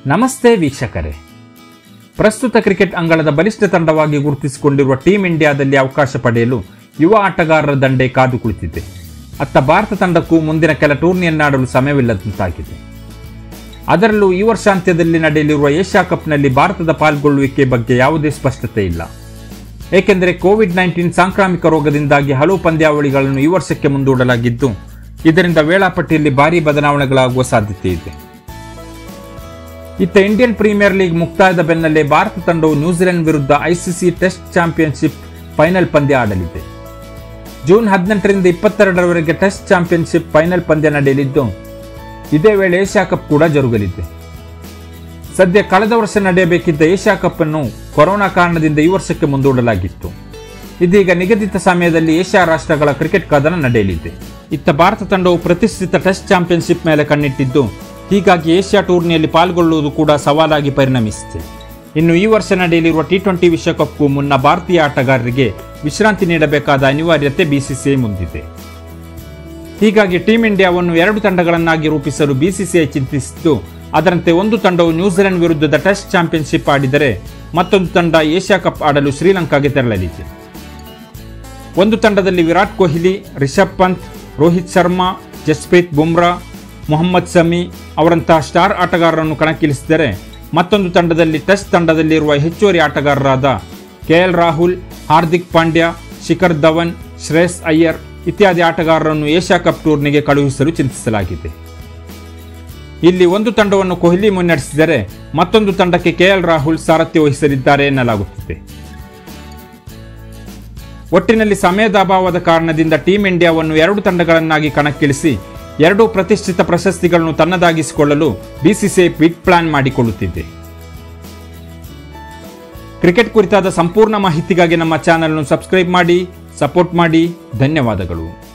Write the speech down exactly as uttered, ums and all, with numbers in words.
ನಮಸ್ತೆ ವೀಕ್ಷಕರೇ, ಪ್ರಸ್ತುತ ಕ್ರಿಕೆಟ್ ಅಂಗಳದ ಬಲಿಷ್ಠ ತಂಡವಾಗಿ ಗುರುತಿಸಿಕೊಂಡಿರುವ ಟೀಂ ಇಂಡಿಯಾದಲ್ಲಿ ಅವಕಾಶ ಪಡೆಯಲು ಯುವ ಆಟಗಾರರ ದಂಡೆ ಕಾದು ಕುಳಿತಿದೆ. ಅತ್ತ ಭಾರತ ತಂಡಕ್ಕೂ ಮುಂದಿನ ಕೆಲ ಟೂರ್ನಿಯನ್ನಾಡಲು ಸಮಯವಿಲ್ಲದಂತಾಗಿದೆ. ಅದರಲ್ಲೂ ಈ ವರ್ಷಾಂತ್ಯದಲ್ಲಿ ನಡೆಯಲಿರುವ ಏಷ್ಯಾ ಕಪ್ನಲ್ಲಿ ಭಾರತದ ಪಾಲ್ಗೊಳ್ಳುವಿಕೆ ಬಗ್ಗೆ ಯಾವುದೇ ಸ್ಪಷ್ಟತೆ ಇಲ್ಲ. ಏಕೆಂದರೆ ಕೋವಿಡ್ ನೈನ್ಟೀನ್ ಸಾಂಕ್ರಾಮಿಕ ರೋಗದಿಂದಾಗಿ ಹಲವು ಪಂದ್ಯಾವಳಿಗಳನ್ನು ಈ ವರ್ಷಕ್ಕೆ ಮುಂದೂಡಲಾಗಿದ್ದು, ಇದರಿಂದ ವೇಳಾಪಟ್ಟಿಯಲ್ಲಿ ಭಾರೀ ಬದಲಾವಣೆಗಳಾಗುವ ಸಾಧ್ಯತೆ ಇದೆ. ಇತ್ತ ಇಂಡಿಯನ್ ಪ್ರೀಮಿಯರ್ ಲೀಗ್ ಮುಕ್ತಾಯದ ಬೆನ್ನಲ್ಲೇ ಭಾರತ ತಂಡವು ನ್ಯೂಜಿಲೆಂಡ್ ವಿರುದ್ಧ ಐಸಿಸಿ ಟೆಸ್ಟ್ ಚಾಂಪಿಯನ್ಶಿಪ್ ಫೈನಲ್ ಪಂದ್ಯ ಆಡಲಿದೆ. ಜೂನ್ ಹದಿನೆಂಟರಿಂದ ಇಪ್ಪತ್ತೆರಡರವರೆಗೆ ಟೆಸ್ಟ್ ಚಾಂಪಿಯನ್ಶಿಪ್ ಫೈನಲ್ ಪಂದ್ಯ ನಡೆಯಲಿದ್ದು, ಇದೇ ವೇಳೆ ಏಷ್ಯಾ ಕಪ್ ಕೂಡ ಜರುಗಲಿದೆ. ಸದ್ಯ ಕಳೆದ ವರ್ಷ ನಡೆಯಬೇಕಿದ್ದ ಏಷ್ಯಾ ಕಪ್ ಅನ್ನು ಕೊರೋನಾ ಕಾರಣದಿಂದ ಈ ವರ್ಷಕ್ಕೆ ಮುಂದೂಡಲಾಗಿತ್ತು. ಇದೀಗ ನಿಗದಿತ ಸಮಯದಲ್ಲಿ ಏಷ್ಯಾ ರಾಷ್ಟ್ರಗಳ ಕ್ರಿಕೆಟ್ ಕದನ ನಡೆಯಲಿದೆ. ಇತ್ತ ಭಾರತ ತಂಡವು ಪ್ರತಿಷ್ಠಿತ ಟೆಸ್ಟ್ ಚಾಂಪಿಯನ್ಶಿಪ್ ಮೇಲೆ ಕಣ್ಣಿಟ್ಟಿದ್ದು, ಹೀಗಾಗಿ ಏಷ್ಯಾ ಟೂರ್ನಿಯಲ್ಲಿ ಪಾಲ್ಗೊಳ್ಳುವುದು ಕೂಡ ಸವಾಲಾಗಿ ಪರಿಣಮಿಸಿದೆ. ಇನ್ನು ಈ ವರ್ಷ ನಡೆಯಲಿರುವ ಟಿ ಟ್ವೆಂಟಿ ವಿಶ್ವಕಪ್ಗೂ ಮುನ್ನ ಭಾರತೀಯ ಆಟಗಾರರಿಗೆ ವಿಶ್ರಾಂತಿ ನೀಡಬೇಕಾದ ಅನಿವಾರ್ಯತೆ ಬಿಸಿಸಿಐ ಮುಂದಿದೆ. ಹೀಗಾಗಿ ಟೀಂ ಇಂಡಿಯಾವನ್ನು ಎರಡು ತಂಡಗಳನ್ನಾಗಿ ರೂಪಿಸಲು ಬಿಸಿಸಿಐ ಚಿಂತಿಸಿದ್ದು, ಅದರಂತೆ ಒಂದು ತಂಡವು ನ್ಯೂಜಿಲೆಂಡ್ ವಿರುದ್ಧದ ಟೆಸ್ಟ್ ಚಾಂಪಿಯನ್ಶಿಪ್ ಆಡಿದರೆ ಮತ್ತೊಂದು ತಂಡ ಏಷ್ಯಾ ಕಪ್ ಆಡಲು ಶ್ರೀಲಂಕಾಗೆ ತೆರಳಲಿದೆ. ಒಂದು ತಂಡದಲ್ಲಿ ವಿರಾಟ್ ಕೊಹ್ಲಿ, ರಿಷಬ್ ಪಂತ್, ರೋಹಿತ್ ಶರ್ಮಾ, ಜಸ್ಪ್ರೀತ್ ಬುಮ್ರಾ, ಮೊಹಮ್ಮದ್ ಶಮಿ ಅವರಂತಹ ಸ್ಟಾರ್ ಆಟಗಾರರನ್ನು ಕಣಕ್ಕಿಳಿಸಿದರೆ, ಮತ್ತೊಂದು ತಂಡದಲ್ಲಿ ಟೆಸ್ಟ್ ತಂಡದಲ್ಲಿರುವ ಹೆಚ್ಚುವರಿ ಆಟಗಾರರಾದ ಕೆಎಲ್ ರಾಹುಲ್, ಹಾರ್ದಿಕ್ ಪಾಂಡ್ಯ, ಶಿಖರ್ ಧವನ್, ಶ್ರೇಯಸ್ ಅಯ್ಯರ್ ಇತ್ಯಾದಿ ಆಟಗಾರರನ್ನು ಏಷ್ಯಾ ಕಪ್ ಟೂರ್ನಿಗೆ ಕಳುಹಿಸಲು ಚಿಂತಿಸಲಾಗಿದೆ. ಇಲ್ಲಿ ಒಂದು ತಂಡವನ್ನು ಕೊಹ್ಲಿ ಮುನ್ನಡೆಸಿದರೆ, ಮತ್ತೊಂದು ತಂಡಕ್ಕೆ ಕೆಎಲ್ ರಾಹುಲ್ ಸಾರಥ್ಯ ವಹಿಸಲಿದ್ದಾರೆ ಎನ್ನಲಾಗುತ್ತಿದೆ. ಒಟ್ಟಿನಲ್ಲಿ ಸಮಯದ ಅಭಾವದ ಕಾರಣದಿಂದ ಟೀಂ ಇಂಡಿಯಾವನ್ನು ಎರಡು ತಂಡಗಳನ್ನಾಗಿ ಕಣಕ್ಕಿಳಿಸಿ ಎರಡೂ ಪ್ರತಿಷ್ಠಿತ ಪ್ರಶಸ್ತಿಗಳನ್ನು ತನ್ನದಾಗಿಸಿಕೊಳ್ಳಲು ಬಿಸಿಸಿಐ ಬಿಗ್ ಪ್ಲಾನ್ ಮಾಡಿಕೊಳ್ಳುತ್ತಿದೆ. ಕ್ರಿಕೆಟ್ ಕುರಿತಾದ ಸಂಪೂರ್ಣ ಮಾಹಿತಿಗಾಗಿ ನಮ್ಮ ಚಾನೆಲ್ ಅನ್ನು ಸಬ್ಸ್ಕ್ರೈಬ್ ಮಾಡಿ, ಸಪೋರ್ಟ್ ಮಾಡಿ. ಧನ್ಯವಾದಗಳು.